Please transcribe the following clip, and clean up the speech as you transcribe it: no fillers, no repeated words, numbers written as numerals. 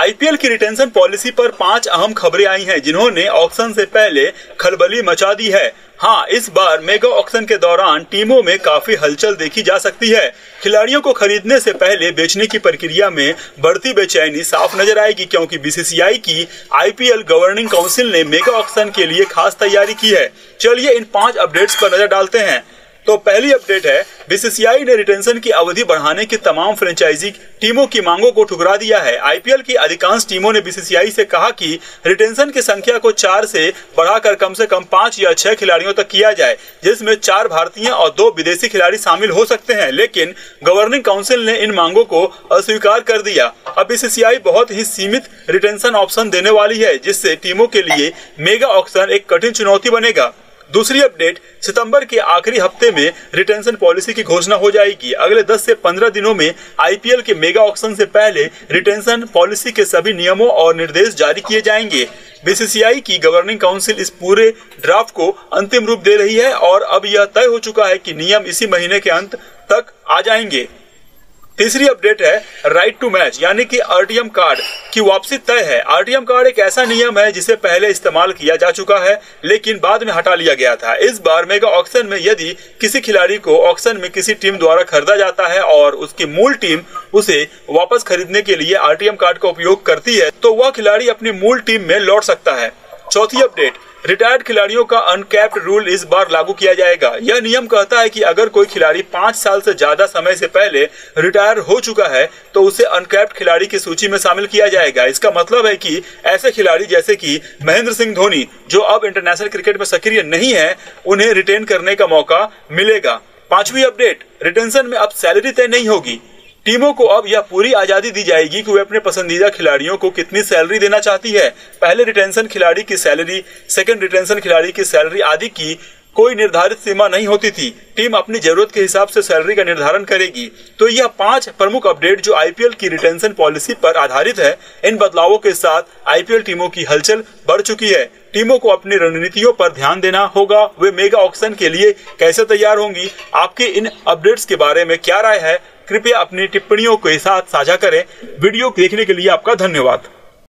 IPL की retention policy पर 5 अहम खबरें आई हैं जिन्होंने ऑक्शन से पहले खलबली मचा दी है। हाँ, इस बार मेगा ऑक्शन के दौरान टीमों में काफी हलचल देखी जा सकती है। खिलाड़ियों को खरीदने से पहले बेचने की प्रक्रिया में बढ़ती बेचैनी साफ नजर आएगी, क्योंकि बीसीसीआई की आईपीएल गवर्निंग काउंसिल ने मेगा ऑक्शन के लिए खास तैयारी की है। चलिए इन 5 अपडेट्स पर नजर डालते हैं। तो पहली अपडेट है, बीसीसीआई ने रिटेंशन की अवधि बढ़ाने की तमाम फ्रेंचाइजी टीमों की मांगों को ठुकरा दिया है। आईपीएल की अधिकांश टीमों ने बीसीसीआई से कहा कि रिटेंशन की संख्या को 4 से बढ़ाकर कम से कम 5 या 6 खिलाड़ियों तक किया जाए, जिसमें 4 भारतीय और 2 विदेशी खिलाड़ी शामिल हो सकते हैं। लेकिन गवर्निंग काउंसिल ने इन मांगों को अस्वीकार कर दिया। अब बीसीसीआई बहुत ही सीमित रिटेंशन ऑप्शन देने वाली है, जिससे टीमों के लिए मेगा ऑक्शन एक कठिन चुनौती बनेगा। दूसरी अपडेट, सितंबर के आखिरी हफ्ते में रिटेंशन पॉलिसी की घोषणा हो जाएगी। अगले 10 से 15 दिनों में आईपीएल के मेगा ऑक्शन से पहले रिटेंशन पॉलिसी के सभी नियमों और निर्देश जारी किए जाएंगे। बीसीसीआई की गवर्निंग काउंसिल इस पूरे ड्राफ्ट को अंतिम रूप दे रही है और अब यह तय हो चुका है कि नियम इसी महीने के अंत तक आ जाएंगे। तीसरी अपडेट है, राइट टू मैच यानी कि आरटीएम कार्ड की वापसी तय है। आरटीएम कार्ड एक ऐसा नियम है जिसे पहले इस्तेमाल किया जा चुका है, लेकिन बाद में हटा लिया गया था। इस बार मेगा ऑक्शन में यदि किसी खिलाड़ी को ऑक्शन में किसी टीम द्वारा खरीदा जाता है और उसकी मूल टीम उसे वापस खरीदने के लिए आरटीएम कार्ड का उपयोग करती है, तो वह खिलाड़ी अपनी मूल टीम में लौट सकता है। चौथी अपडेट, रिटायर्ड खिलाड़ियों का अनकैप्ड रूल इस बार लागू किया जाएगा। यह नियम कहता है कि अगर कोई खिलाड़ी 5 साल से ज्यादा समय से पहले रिटायर हो चुका है तो उसे अनकैप्ड खिलाड़ी की सूची में शामिल किया जाएगा। इसका मतलब है कि ऐसे खिलाड़ी जैसे कि महेंद्र सिंह धोनी, जो अब इंटरनेशनल क्रिकेट में सक्रिय नहीं है, उन्हें रिटेन करने का मौका मिलेगा। पांचवी अपडेट, रिटेंशन में अब सैलरी तय नहीं होगी। टीमों को अब यह पूरी आजादी दी जाएगी कि वे अपने पसंदीदा खिलाड़ियों को कितनी सैलरी देना चाहती है। पहले रिटेंशन खिलाड़ी की सैलरी, सेकंड रिटेंशन खिलाड़ी की सैलरी आदि की कोई निर्धारित सीमा नहीं होती थी। टीम अपनी जरूरत के हिसाब से सैलरी का निर्धारण करेगी। तो यह 5 प्रमुख अपडेट जो आईपीएल की रिटेंशन पॉलिसी पर आधारित है। इन बदलावों के साथ आईपीएल टीमों की हलचल बढ़ चुकी है। टीमों को अपनी रणनीतियों पर ध्यान देना होगा। वे मेगा ऑक्शन के लिए कैसे तैयार होंगी? आपके इन अपडेट्स के बारे में क्या राय है? कृपया अपनी टिप्पणियों के साथ साझा करें। वीडियो देखने के लिए आपका धन्यवाद।